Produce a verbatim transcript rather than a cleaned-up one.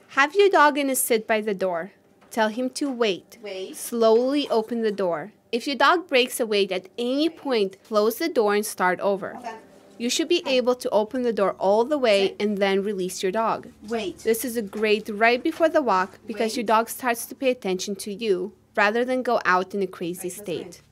Have your dog in a sit by the door. Tell him to wait. Wait. Slowly open the door. If your dog breaks away at any point, close the door and start over. Okay. You should be able to open the door all the way and then release your dog. Wait. This is a great right before the walk because Wait. your dog starts to pay attention to you rather than go out in a crazy Right, let's state.